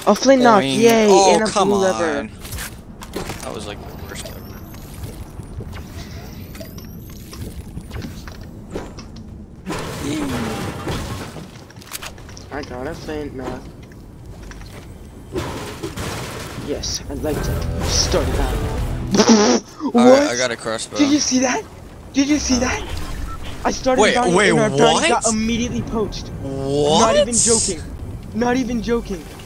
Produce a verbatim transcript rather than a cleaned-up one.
A flint knock, Boing. yay! Oh, and a come blue on. lever. That was like worst ever. I got a flint knock. Yes, I'd like to start it out. What? Alright, I got a crossbow. Did you see that? Did you see that? I started Wait, bounty wait, and our bounty what? got immediately poached. What? Not even joking. Not even joking.